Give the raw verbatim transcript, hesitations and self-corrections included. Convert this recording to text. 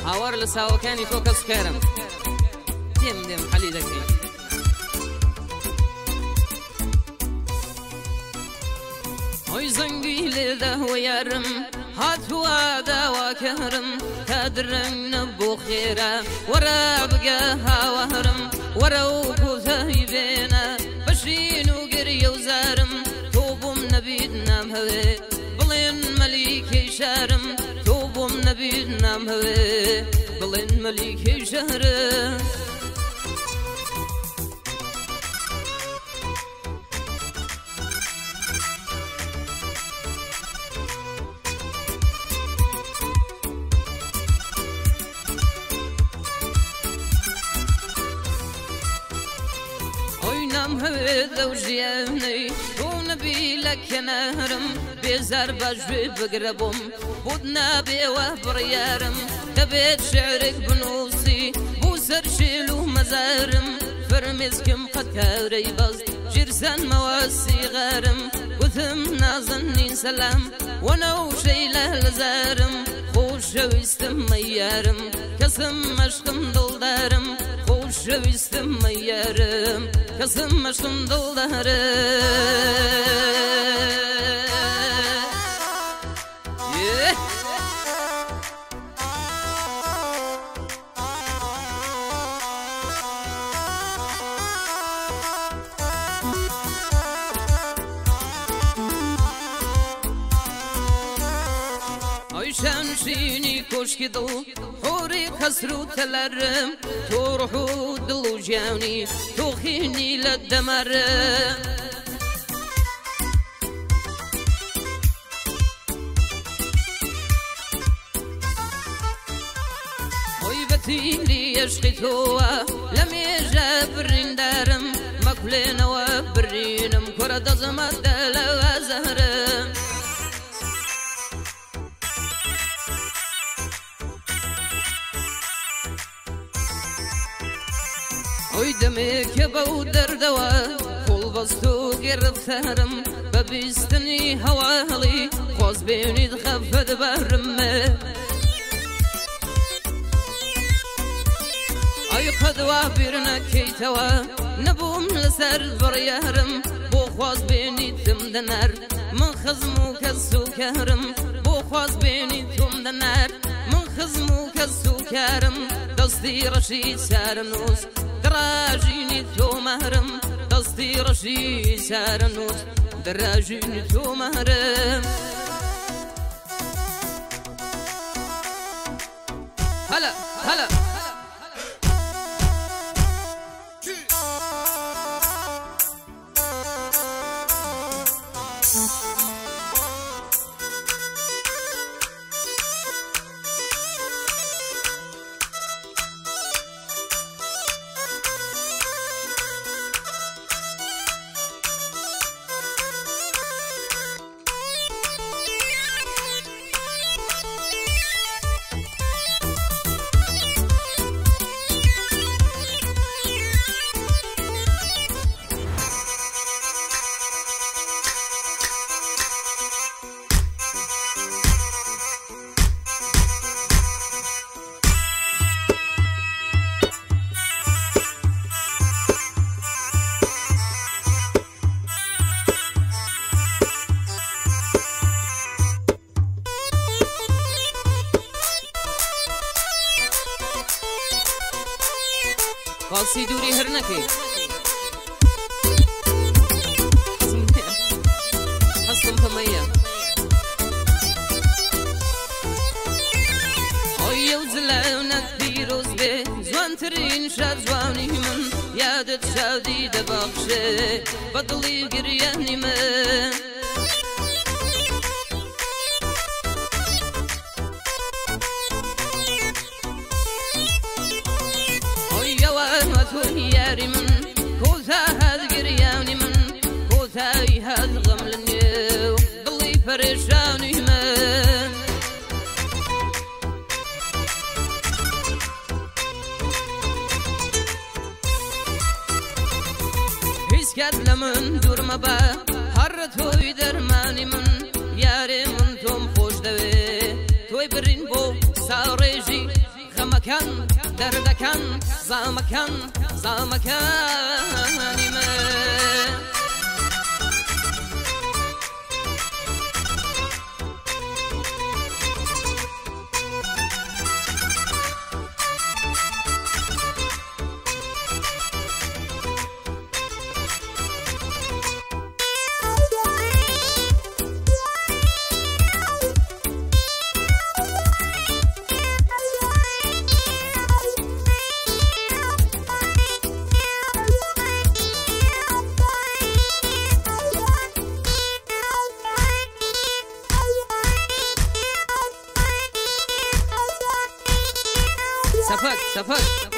هاوار لە ساوەکانی تۆ کەس کارم دێم دێم حەلی دەکەین ئۆی زەنگی لێدەوە یارم هاتووە داواکەرم تا درەنگ نەبوو خێرا وەرە بگە هاوارم وەرە و کوتەی بێنە بەشین و گریە و زارم تۆ بۆم نەبیت نام هەوێ بڵێن مەلیکەی شارم تۆ بۆم نەبیت نام هەوێ بڵێن مەلیکەی شارم دەو ژیانەی بۆ نەبی لە کەنارم بێزار بەژێ بگرە بۆم بۆت نابێوە بڕیارم دەبێت شعرێک بنووسی بۆ سەر شێل و مەزارم فەرمێسکم قەت کارەی بەز ژیرسانمەوە سیغارم وتم نازەنین سەلام وەنەوشەی لە لەزارم خۆشەویستم مەیارم کەسم مەشقم دڵدارم خۆشەویستم مەیارم کەسم مەشقم دڵدارم شانشینی کۆشکی دڵ حۆری خەسر و تەلەرم تۆ ڕوح و دڵ و ژیانی تۆ خینی لە دەمەرم ئۆی بەتیلی عشقی تۆوە لە مێژە بریندارم مەکولێنەوە برینم کۆرە دەزەمەدە لەوە زەهرم ئۆی دەمێکە بەو دەردەوە خۆڵ بەست و گێڕفتارم بە بیستنی هەواڵی خۆز بێنیت خەفە دەبارمە ئەی قەدوا بیر نەکەیتەوە نەبووم لەسەر بڕیارم بۆ خواز بێنیتم دەنار من خزم و کەس و کارم بۆ خواز بێنیتم دەنار من خزم و کەس و کارم دەستی ڕەشی چارەنووس دراژینی تۆ مەهرم دەستی ڕەشی چارەنووس دراژینی تۆ مەهرم هەلا هەلا باسی دووری هەر نەکەی هەستم پەمەیە ئۆی ئەو جلەونەت پیرۆز بێ جوانترین شاد جوانی من یادت شادی دەبەخشێ بە دڵی گریانی من یاری من کۆتا هەز گریانی من کۆتایی هەز غەم لە نێو دڵی پەرێشانی من هیچ کات لە من دوور مەبە هەڕە تۆی دەرمانی من یارێ من تۆم خۆش دەوێ تۆی برین بۆ ساڕێژی زامكان دردكان زامكان زامكان ما سفك سفك